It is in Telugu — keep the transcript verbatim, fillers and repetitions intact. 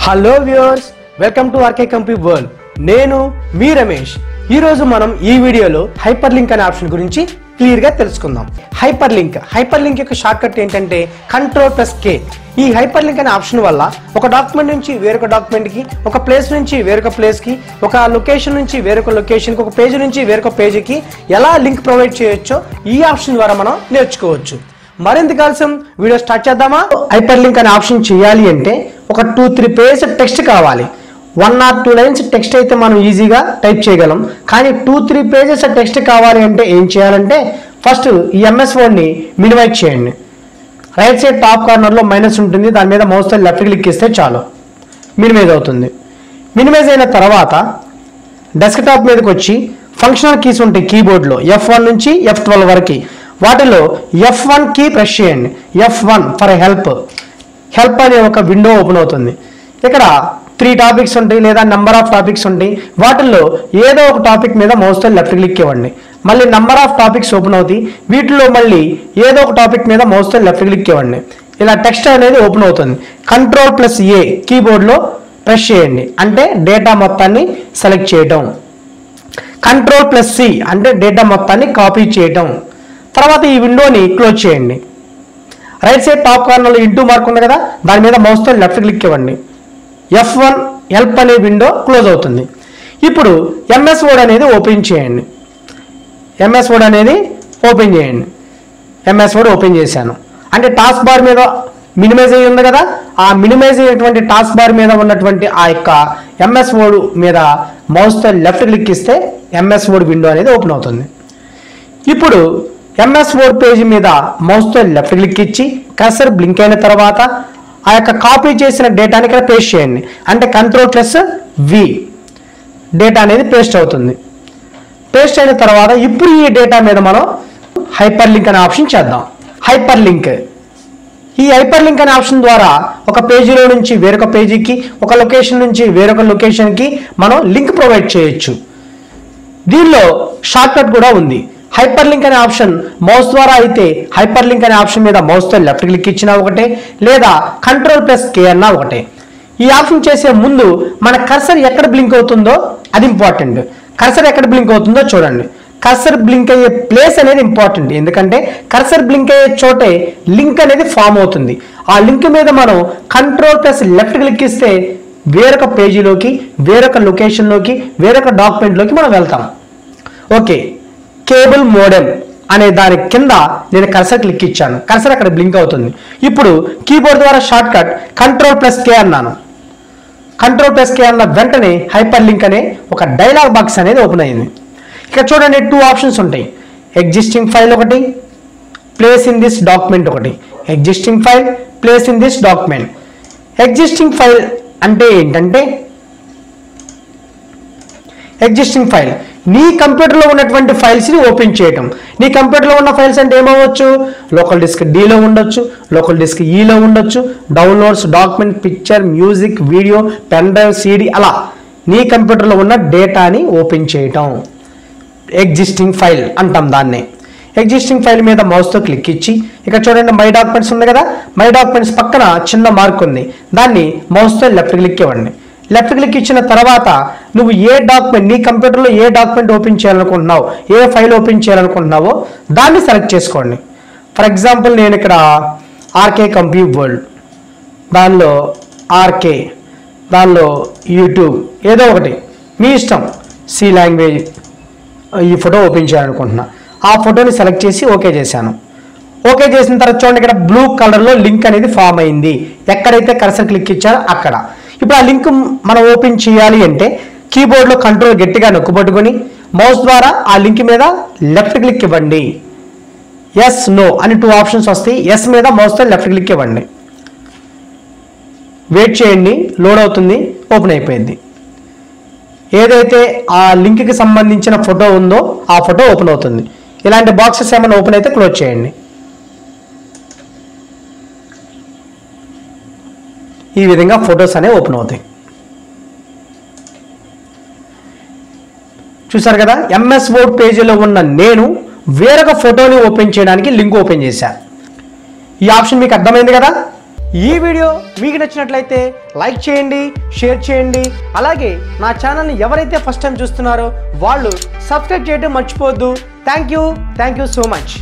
Hello viewers, welcome to RK company world. నేను మీ రమేష్. ఈ రోజు మనం ఈ వీడియోలో హైపర్ లింక్ అనే ఆప్షన్ గురించి క్లియర్ గా తెలుసుకుందాం. హైపర్ లింక్ హైపర్ లింక్ యొక్క షార్ట్ కట్ ఏంటంటే కంట్రోల్ ప్లస్ కే. ఈ హైపర్ లింక్ అనే ఆప్షన్ వల్ల ఒక డాక్యుమెంట్ నుంచి వేరొక డాక్యుమెంట్ కి, ఒక ప్లేస్ నుంచి వేరొక ప్లేస్ కి, ఒక లొకేషన్ నుంచి వేరొక లొకేషన్ కి, ఒక పేజ్ నుంచి వేరొక పేజీకి ఎలా లింక్ ప్రొవైడ్ చేయొచ్చో ఈ ఆప్షన్ ద్వారా మనం నేర్చుకోవచ్చు. మరింత ఆలస్యం వీడియో స్టార్ట్ చేద్దామా? హైపర్ లింక్ అనే ఆప్షన్ చేయాలి అంటే ఒక టూ త్రీ పేజ్ టెక్స్ట్ కావాలి. One or two lines text అయితే మనం ఈజీగా టైప్ చేయగలం. కానీ టూ త్రీ పేజెస్ టెక్స్ట్ కావాలి అంటే ఏం చేయాలంటే ఫస్ట్ ఈ ఎంఎస్ వర్డ్ని మినిమైజ్ చేయండి. రైట్ సైడ్ టాప్ కార్నర్లో మైనస్ ఉంటుంది, దాని మీద మౌస్తో లెఫ్ట్ క్లిక్ ఇస్తే చాలు మినిమైజ్ అవుతుంది. మినిమైజ్ అయిన తర్వాత డెస్క్టాప్ మీదకి వచ్చి ఫంక్షనల్ కీస్ ఉంటాయి కీబోర్డ్లో, ఎఫ్ వన్ నుంచి ఎఫ్ ట్వెల్వ్ వరకు. వాటిలో ఎఫ్ వన్ కీ ప్రెస్ చేయండి. F one for help help అనే ఒక విండో ఓపెన్ అవుతుంది. ఇక్కడ త్రీ టాపిక్స్ ఉంటాయి లేదా నెంబర్ ఆఫ్ టాపిక్స్ ఉంటాయి. వాటిల్లో ఏదో ఒక టాపిక్ మీద మౌస్తో లెఫ్ట్ క్లిక్ ఇవ్వండి. మళ్ళీ నెంబర్ ఆఫ్ టాపిక్స్ ఓపెన్ అవుతాయి. వీటిలో మళ్ళీ ఏదో ఒక టాపిక్ మీద మౌస్తో లెఫ్ట్ క్లిక్ ఇవ్వండి. ఇలా టెక్స్ట్ అనేది ఓపెన్ అవుతుంది. కంట్రోల్ ప్లస్ ఏ కీబోర్డ్లో ప్రెస్ చేయండి అంటే డేటా మొత్తాన్ని సెలెక్ట్ చేయటం. కంట్రోల్ ప్లస్ సి అంటే డేటా మొత్తాన్ని కాపీ చేయటం. తర్వాత ఈ విండోని క్లోజ్ చేయండి. రైట్ సైడ్ టాప్ కార్నర్లో ఇంటూ మార్క్ ఉంది కదా, దాని మీద మౌస్తో లెఫ్ట్ క్లిక్ ఇవ్వండి. ఎఫ్ వన్ హెల్ప్ అనే విండో క్లోజ్ అవుతుంది. ఇప్పుడు ఎంఎస్ వర్డ్ అనేది ఓపెన్ చేయండి. ఎంఎస్ వర్డ్ అనేది ఓపెన్ చేయండి. ఎంఎస్ వర్డ్ ఓపెన్ చేశాను అంటే టాస్క్ బార్ మీద మినిమైజ్ అయ్యి ఉంది కదా, ఆ మినిమైజ్ అయినటువంటి టాస్క్ బార్ మీద ఉన్నటువంటి ఆ యొక్క ఎంఎస్ వర్డ్ మీద మౌస్తో లెఫ్ట్ క్లిక్ ఇస్తే ఎంఎస్ వర్డ్ విండో అనేది ఓపెన్ అవుతుంది. ఇప్పుడు ఎంఎస్ వర్డ్ పేజీ మీద మౌస్తో లెఫ్ట్ క్లిక్ ఇచ్చి కర్సర్ బ్లింక్ అయిన తర్వాత ఆ యొక్క కాపీ చేసిన డేటాని ఇక్కడ పేస్ట్ చేయండి అంటే కంట్రోల్ ప్లస్ వి డేటా అనేది పేస్ట్ అవుతుంది. పేస్ట్ అయిన తర్వాత ఇప్పుడు ఈ డేటా మీద మనం హైపర్ లింక్ అనే ఆప్షన్ చేద్దాం. హైపర్ లింక్ ఈ హైపర్ లింక్ అనే ఆప్షన్ ద్వారా ఒక పేజీలో నుంచి వేరొక పేజీకి, ఒక లొకేషన్ నుంచి వేరొక లొకేషన్కి మనం లింక్ ప్రొవైడ్ చేయొచ్చు. దీనిలో షార్ట్ కట్ కూడా ఉంది. హైపర్ లింక్ అనే ఆప్షన్ మౌస్ ద్వారా అయితే హైపర్ లింక్ అనే ఆప్షన్ మీద మౌస్తో లెఫ్ట్ క్లిక్ ఇచ్చినా ఒకటే, లేదా కంట్రోల్ ప్లస్ కే అన్నా ఒకటే. ఈ ఆప్షన్ చేసే ముందు మన కర్సర్ ఎక్కడ బ్లింక్ అవుతుందో అది ఇంపార్టెంట్. కర్సర్ ఎక్కడ బ్లింక్ అవుతుందో చూడండి. కర్సర్ బ్లింక్ అయ్యే ప్లేస్ అనేది ఇంపార్టెంట్, ఎందుకంటే కర్సర్ బ్లింక్ అయ్యే చోటే లింక్ అనేది ఫామ్ అవుతుంది. ఆ లింక్ మీద మనం కంట్రోల్ ప్లస్ లెఫ్ట్ క్లిక్ ఇస్తే వేరొక పేజీలోకి, వేరొక లొకేషన్లోకి, వేరొక డాక్యుమెంట్లోకి మనం వెళ్తాం. ఓకే, కేబుల్ మోడెమ్ అనే దాని కింద నేను కర్సర్ క్లిక్ ఇచ్చాను. కర్సర్ అక్కడ బ్లింక్ అవుతుంది. ఇప్పుడు కీబోర్డ్ ద్వారా shortcut control plus K అన్నాను. కంట్రోల్ ప్లస్ కే అన్న వెంటనే హైపర్ లింక్ అనే ఒక డైలాగ్ బాక్స్ అనేది ఓపెన్ అయింది. ఇక్కడ చూడండి, టూ ఆప్షన్స్ ఉంటాయి. ఎగ్జిస్టింగ్ ఫైల్ ఒకటి, ప్లేస్ ఇన్ దిస్ డాక్యుమెంట్ ఒకటి. Existing file, place in this document. Existing file అంటే ఏంటంటే ఎగ్జిస్టింగ్ ఫైల్ నీ కంప్యూటర్లో ఉన్నటువంటి ఫైల్స్ని ఓపెన్ చేయటం. నీ కంప్యూటర్లో ఉన్న ఫైల్స్ అంటే ఏమవచ్చు? లోకల్ డిస్క్ డీలో ఉండొచ్చు, లోకల్ డిస్క్ ఈలో ఉండొచ్చు, downloads, document, picture, music, video, pen drive, CD, అలా నీ కంప్యూటర్లో ఉన్న డేటాని ఓపెన్ చేయటం ఎగ్జిస్టింగ్ ఫైల్ అంటాం దాన్ని. ఎగ్జిస్టింగ్ ఫైల్ మీద మౌస్తో క్లిక్ ఇచ్చి ఇక్కడ చూడండి మై డాక్యుమెంట్స్ ఉంది కదా, మై డాక్యుమెంట్స్ పక్కన చిన్న మార్క్ ఉంది, దాన్ని మౌస్తో లెఫ్ట్ క్లిక్ ఇవ్వండి. లెఫ్ట్ క్లిక్ ఇచ్చిన తర్వాత నువ్వు ఏ డాక్యుమెంట్, నీ కంప్యూటర్లో ఏ డాక్యుమెంట్ ఓపెన్ చేయాలనుకుంటున్నావు, ఏ ఫైల్ ఓపెన్ చేయాలనుకుంటున్నావో దాన్ని సెలెక్ట్ చేసుకోండి. ఫర్ ఎగ్జాంపుల్ నేను ఇక్కడ ఆర్కే కంపెనీ వరల్డ్, దానిలో ఆర్కే, దానిలో యూట్యూబ్, ఏదో ఒకటి మీ ఇష్టం, సి లాంగ్వేజ్ ఈ ఫోటో ఓపెన్ చేయాలనుకుంటున్నా. ఆ ఫోటోని సెలెక్ట్ చేసి ఓకే చేశాను. ఓకే చేసిన తర్వాత చూడండి ఇక్కడ బ్లూ కలర్లో లింక్ అనేది ఫామ్ అయింది. ఎక్కడైతే కర్సర్ క్లిక్ ఇచ్చారో అక్కడ. ఇప్పుడు ఆ లింక్ మనం ఓపెన్ చేయాలి అంటే కీబోర్డ్లో కంట్రోల్ గట్టిగా నొక్కుపట్టుకొని మౌస్ ద్వారా ఆ లింక్ మీద లెఫ్ట్ క్లిక్ ఇవ్వండి. ఎస్, నో అని టూ ఆప్షన్స్ వస్తాయి. ఎస్ మీద మౌస్తో లెఫ్ట్ క్లిక్ ఇవ్వండి. వెయిట్ చేయండి, లోడ్ అవుతుంది, ఓపెన్ అయిపోయింది. ఏదైతే ఆ లింక్కి సంబంధించిన ఫోటో ఉందో ఆ ఫోటో ఓపెన్ అవుతుంది. ఇలాంటి బాక్సెస్ ఏమైనా ఓపెన్ అయితే క్లోజ్ చేయండి. ఈ విధంగా ఫొటోస్ అనేవి ఓపెన్ అవుతాయి. చూసారు కదా, ఎంఎస్ వర్డ్ పేజీలో ఉన్న నేను వేరొక ఫోటోని ఓపెన్ చేయడానికి లింక్ ఓపెన్ చేశాను. ఈ ఆప్షన్ మీకు అర్థమైంది కదా. ఈ వీడియో మీకు నచ్చినట్లయితే లైక్ చేయండి, షేర్ చేయండి. అలాగే నా ఛానల్ని ఎవరైతే ఫస్ట్ టైం చూస్తున్నారో వాళ్ళు సబ్స్క్రైబ్ చేయడం మర్చిపోవద్దు. Thank you thank you so much.